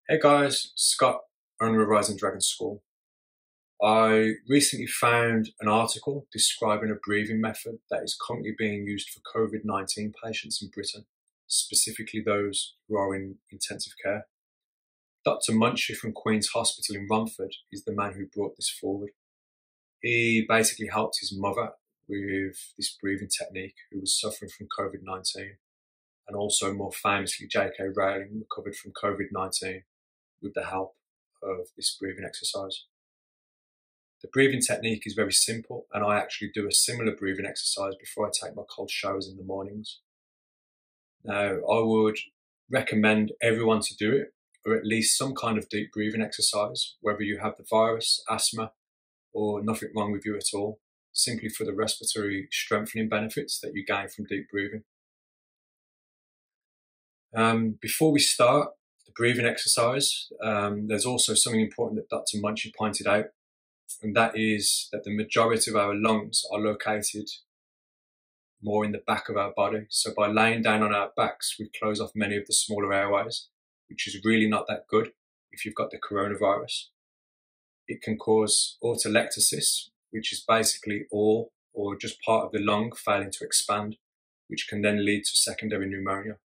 Hey guys, Scott, owner of Rising Dragon School. I recently found an article describing a breathing method that is currently being used for COVID-19 patients in Britain, specifically those who are in intensive care. Dr. Munchy from Queen's Hospital in Romford is the man who brought this forward. He basically helped his mother with this breathing technique who was suffering from COVID-19, and also more famously J.K. Rowling recovered from COVID-19 with the help of this breathing exercise. The breathing technique is very simple, and I actually do a similar breathing exercise before I take my cold showers in the mornings. Now, I would recommend everyone to do it, or at least some kind of deep breathing exercise, whether you have the virus, asthma, or nothing wrong with you at all, simply for the respiratory strengthening benefits that you gain from deep breathing. Before we start the breathing exercise, there's also something important that Dr. Munchy pointed out, and that is that the majority of our lungs are located more in the back of our body. So by laying down on our backs, we close off many of the smaller airways, which is really not that good if you've got the coronavirus. It can cause autolectasis, which is basically all or just part of the lung failing to expand, which can then lead to secondary pneumonia.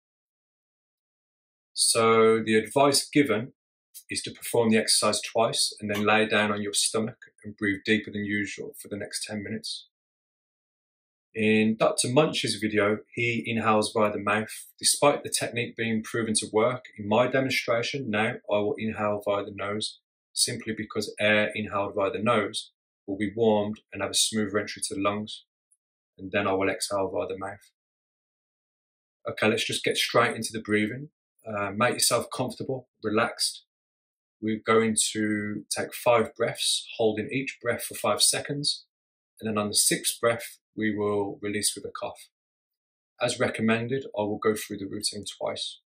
So the advice given is to perform the exercise twice and then lay down on your stomach and breathe deeper than usual for the next 10 minutes. In Dr. Munchy's video, he inhales via the mouth. Despite the technique being proven to work, in my demonstration now I will inhale via the nose, simply because air inhaled via the nose will be warmed and have a smoother entry to the lungs, and then I will exhale via the mouth. Okay, let's just get straight into the breathing. Make yourself comfortable, relaxed. We're going to take 5 breaths, holding each breath for 5 seconds, and then on the 6th breath, we will release with a cough. As recommended, I will go through the routine twice.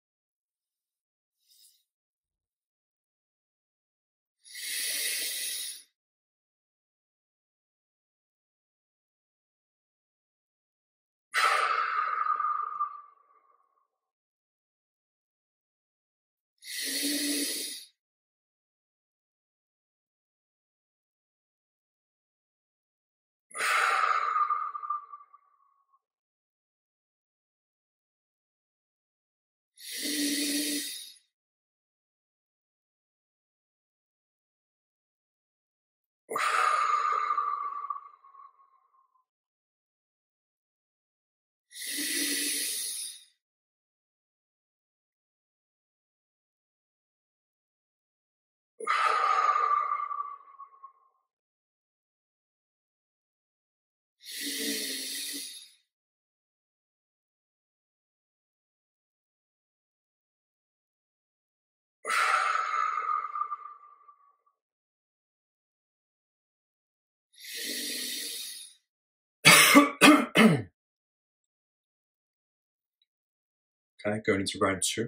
Okay, going into round 2.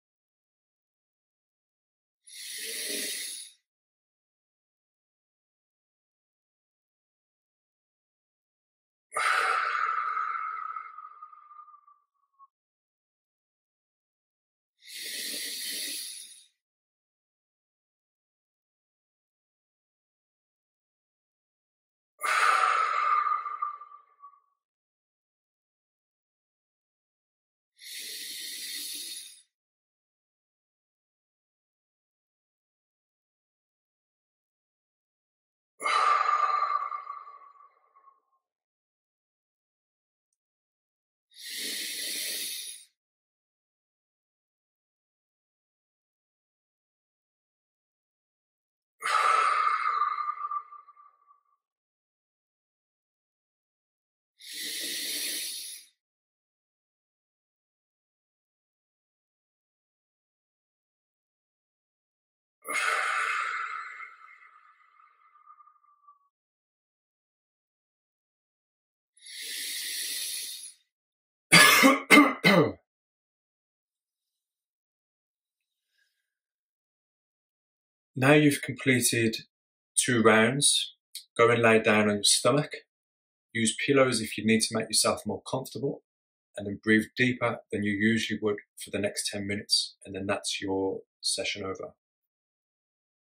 Now you've completed 2 rounds, go and lay down on your stomach. Use pillows if you need to make yourself more comfortable, and then breathe deeper than you usually would for the next 10 minutes, and then that's your session over.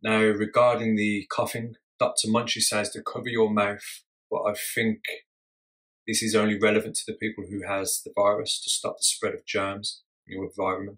Now, regarding the coughing, Dr. Munchie says to cover your mouth, but I think this is only relevant to the people who has the virus to stop the spread of germs in your environment.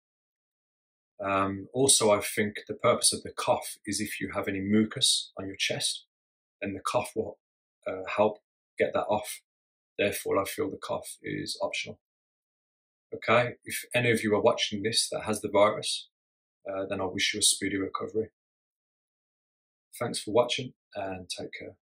Also, I think the purpose of the cough is if you have any mucus on your chest, then the cough will help get that off. Therefore, I feel the cough is optional. Okay, if any of you are watching this that has the virus, then I wish you a speedy recovery. Thanks for watching and take care.